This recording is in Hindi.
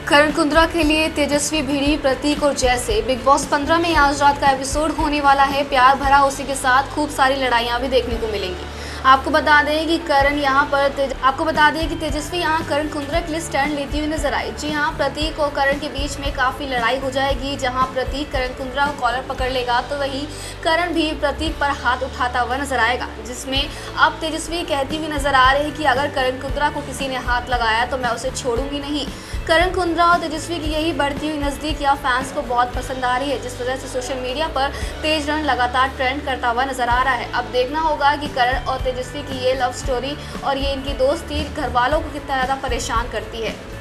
करण कुंद्रा के लिए तेजस्वी भिड़ी, प्रतीक और जैसे बिग बॉस 15 में आज रात का एपिसोड होने वाला है। प्यार भरा, उसी के साथ खूब सारी लड़ाइयां भी देखने को मिलेंगी। आपको बता दें कि तेजस्वी यहाँ करण कुंद्रा के लिए स्टैंड लेती हुई नजर आई। जी हाँ, प्रतीक और करण के बीच में काफी लड़ाई हो जाएगी। जहाँ प्रतीक करण कुंद्रा को कॉलर पकड़ लेगा तो वहीं करण भी प्रतीक पर हाथ उठाता हुआ नजर आएगा, जिसमें अब तेजस्वी कहती हुई नजर आ रही है कि अगर करण कुंद्रा को किसी ने हाथ लगाया तो मैं उसे छोड़ूंगी नहीं। करण कुंद्रा और तेजस्वी की यही बढ़ती हुई नज़दीकियां फैंस को बहुत पसंद आ रही है, जिस वजह से सोशल मीडिया पर तेज रन लगातार ट्रेंड करता हुआ नजर आ रहा है। अब देखना होगा कि करण और तेजस्वी की ये लव स्टोरी और ये इनकी दोस्ती घर वालों को कितना ज़्यादा परेशान करती है।